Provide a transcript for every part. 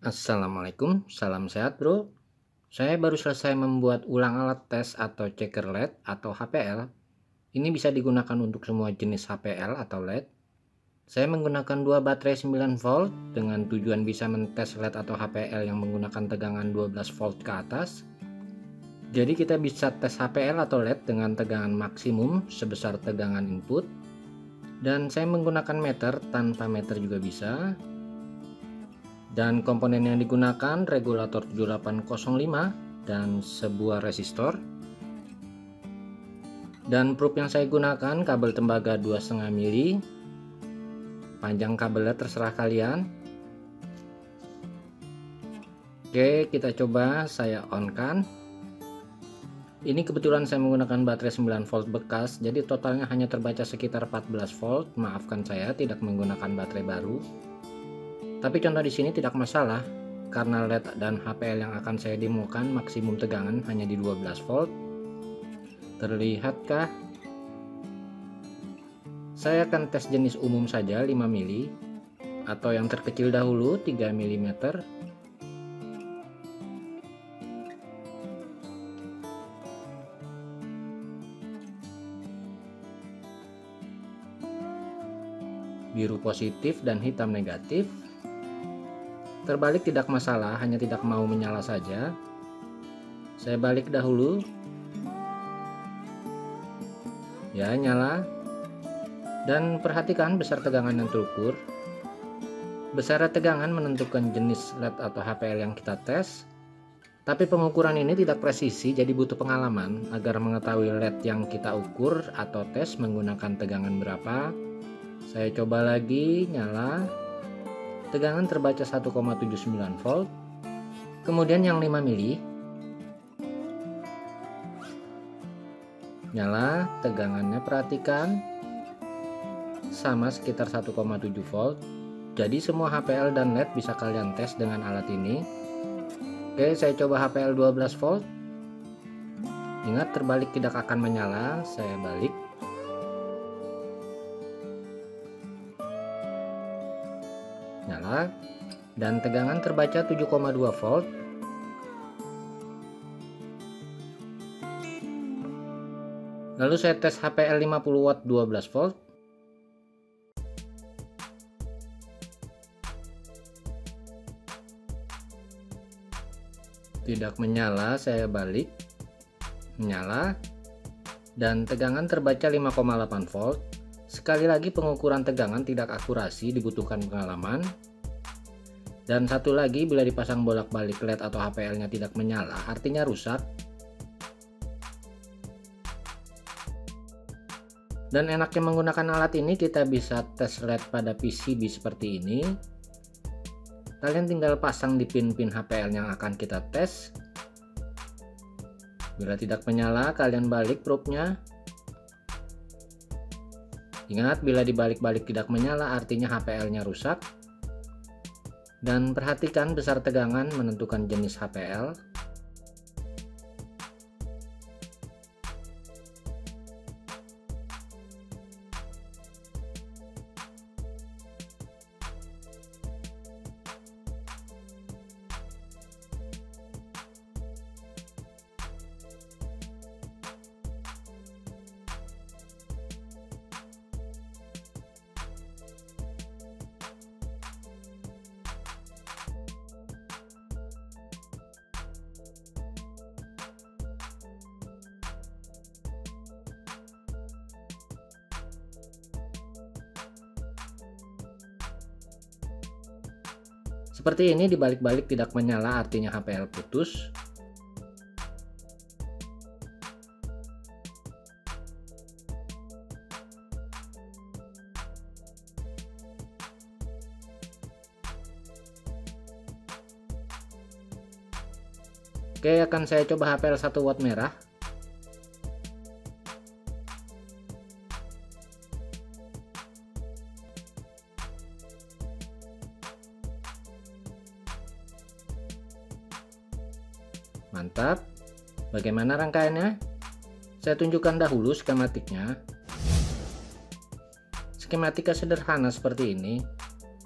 Assalamualaikum, salam sehat bro. Saya baru selesai membuat ulang alat tes atau checker LED atau HPL. Ini bisa digunakan untuk semua jenis HPL atau LED. Saya menggunakan dua baterai 9 volt dengan tujuan bisa mentes LED atau HPL yang menggunakan tegangan 12 volt ke atas. Jadi kita bisa tes HPL atau LED dengan tegangan maksimum sebesar tegangan input. Dan saya menggunakan meter, tanpa meter juga bisa. Dan komponen yang digunakan regulator 7805 dan sebuah resistor. Dan probe yang saya gunakan kabel tembaga 2,5 mili. Panjang kabelnya terserah kalian. Oke, kita coba saya on kan. Ini kebetulan saya menggunakan baterai 9 volt bekas, jadi totalnya hanya terbaca sekitar 14 volt. Maafkan saya tidak menggunakan baterai baru. Tapi contoh di sini tidak masalah, karena LED dan HPL yang akan saya demokan maksimum tegangan hanya di 12 volt. Terlihatkah? Saya akan tes jenis umum saja 5 mili, atau yang terkecil dahulu 3 mm. Biru positif dan hitam negatif. Terbalik tidak masalah, hanya tidak mau menyala saja. Saya balik dahulu. Ya, nyala. Dan perhatikan besar tegangan yang terukur. Besar tegangan menentukan jenis LED atau HPL yang kita tes. Tapi pengukuran ini tidak presisi, jadi butuh pengalaman agar mengetahui LED yang kita ukur atau tes menggunakan tegangan berapa. Saya coba lagi, nyala. Tegangan terbaca 1,79 volt. Kemudian yang 5 mili. Nyala, tegangannya perhatikan. Sama sekitar 1,7 volt. Jadi semua HPL dan LED bisa kalian tes dengan alat ini. Oke, saya coba HPL 12 volt. Ingat, terbalik tidak akan menyala. Saya balik. Nyala, dan tegangan terbaca 7,2 volt. Lalu saya tes HPL 50 watt 12 volt. Tidak menyala, saya balik. Menyala, dan tegangan terbaca 5,8 volt. Sekali lagi pengukuran tegangan tidak akurasi, dibutuhkan pengalaman. Dan satu lagi, bila dipasang bolak-balik LED atau HPL-nya tidak menyala, artinya rusak. Dan enaknya menggunakan alat ini, kita bisa tes LED pada PCB seperti ini. Kalian tinggal pasang di pin-pin HPL yang akan kita tes. Bila tidak menyala, kalian balik probe-nya. Ingat, bila dibalik-balik tidak menyala artinya HPL-nya rusak. Dan perhatikan besar tegangan menentukan jenis HPL. Seperti ini, dibalik-balik tidak menyala artinya HPL putus. Oke, akan saya coba HPL 1 watt merah. Mantap. Bagaimana rangkaiannya? Saya tunjukkan dahulu skematiknya. Skematika sederhana seperti ini.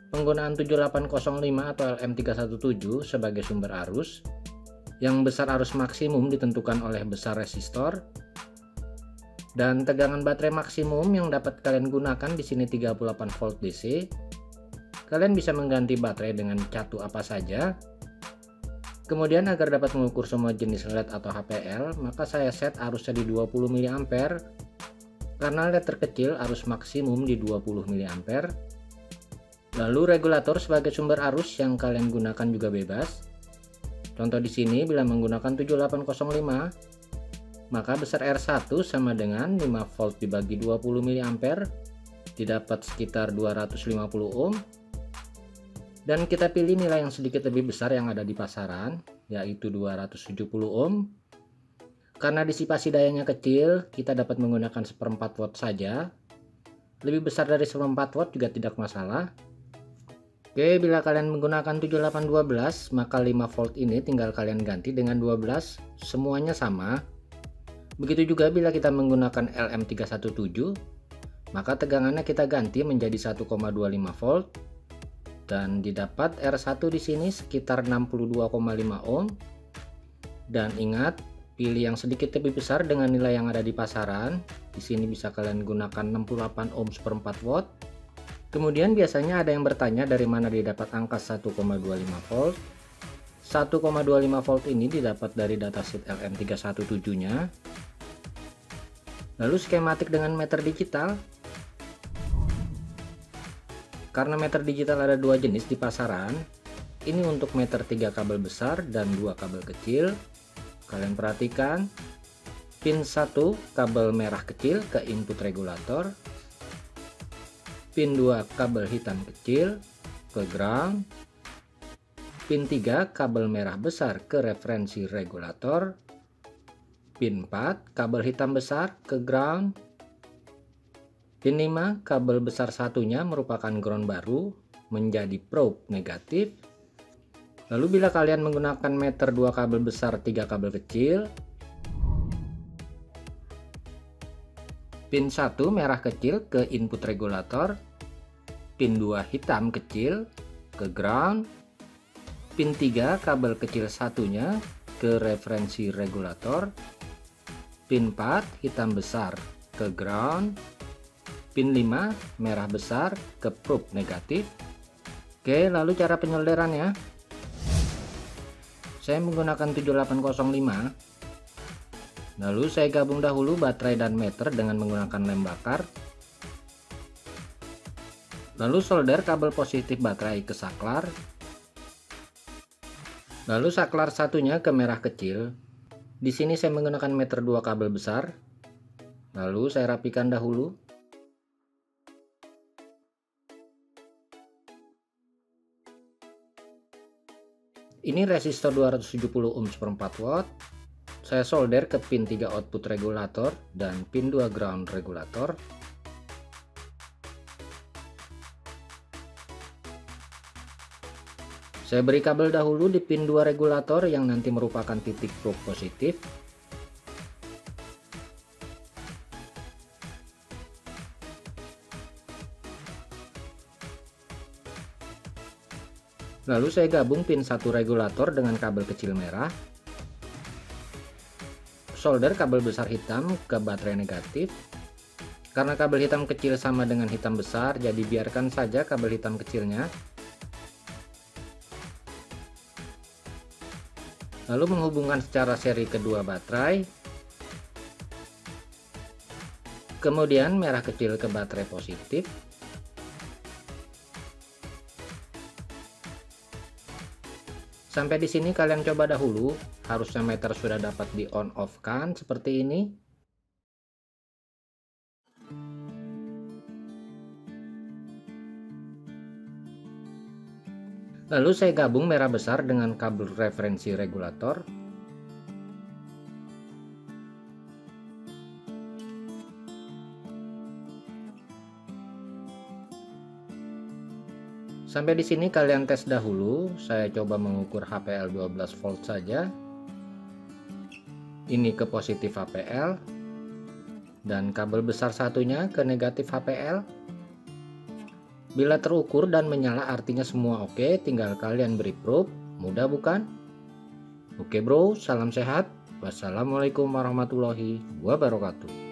Penggunaan 7805 atau LM317 sebagai sumber arus, yang besar arus maksimum ditentukan oleh besar resistor, dan tegangan baterai maksimum yang dapat kalian gunakan di sini 38 volt DC. Kalian bisa mengganti baterai dengan catu apa saja. Kemudian agar dapat mengukur semua jenis LED atau HPL, maka saya set arusnya di 20 mA. Karena LED terkecil, arus maksimum di 20 mA. Lalu regulator sebagai sumber arus yang kalian gunakan juga bebas. Contoh di sini bila menggunakan 7805, maka besar R1 sama dengan 5 volt dibagi 20 mA, didapat sekitar 250 ohm. Dan kita pilih nilai yang sedikit lebih besar yang ada di pasaran, yaitu 270 ohm. Karena disipasi dayanya kecil, kita dapat menggunakan 1/4 watt saja. Lebih besar dari 1/4 watt juga tidak masalah. Oke, bila kalian menggunakan 7812, maka 5 volt ini tinggal kalian ganti dengan 12, semuanya sama. Begitu juga bila kita menggunakan LM317, maka tegangannya kita ganti menjadi 1,25 volt. Dan didapat R1 di sini sekitar 62,5 ohm. Dan ingat, pilih yang sedikit lebih besar dengan nilai yang ada di pasaran. Di sini bisa kalian gunakan 68 ohm 1/4 watt. Kemudian biasanya ada yang bertanya dari mana didapat angka 1,25 volt. 1,25 volt ini didapat dari datasheet LM317-nya. Lalu skematik dengan meter digital. Karena meter digital ada dua jenis di pasaran, ini untuk meter 3 kabel besar dan 2 kabel kecil. Kalian perhatikan, pin 1 kabel merah kecil ke input regulator, pin 2 kabel hitam kecil ke ground, pin 3 kabel merah besar ke referensi regulator, pin 4 kabel hitam besar ke ground, pin 5 kabel besar satunya merupakan ground baru menjadi probe negatif. Lalu bila kalian menggunakan meter 2 kabel besar 3 kabel kecil, pin 1 merah kecil ke input regulator, pin 2 hitam kecil ke ground, pin 3 kabel kecil satunya ke referensi regulator, pin 4 hitam besar ke ground, pin 5 merah besar ke probe negatif. Oke, lalu cara penyolderannya. Saya menggunakan 7805. Lalu saya gabung dahulu baterai dan meter dengan menggunakan lem bakar. Lalu solder kabel positif baterai ke saklar. Lalu saklar satunya ke merah kecil. Di sini saya menggunakan meter 2 kabel besar. Lalu saya rapikan dahulu. Ini resistor 270 ohm 1/4 watt. Saya solder ke pin 3 output regulator dan pin 2 ground regulator. Saya beri kabel dahulu di pin 2 regulator yang nanti merupakan titik probe positif. Lalu saya gabung pin 1 regulator dengan kabel kecil merah. Solder kabel besar hitam ke baterai negatif. Karena kabel hitam kecil sama dengan hitam besar, jadi biarkan saja kabel hitam kecilnya. Lalu menghubungkan secara seri kedua baterai. Kemudian merah kecil ke baterai positif. Sampai di sini kalian coba dahulu, harusnya meter sudah dapat di on off kan seperti ini. Lalu saya gabung merah besar dengan kabel referensi regulator. Sampai di sini kalian tes dahulu. Saya coba mengukur HPL 12 volt saja. Ini ke positif HPL dan kabel besar satunya ke negatif HPL. Bila terukur dan menyala artinya semua oke, tinggal kalian beri proof. Mudah bukan? Oke bro, salam sehat. Wassalamualaikum warahmatullahi wabarakatuh.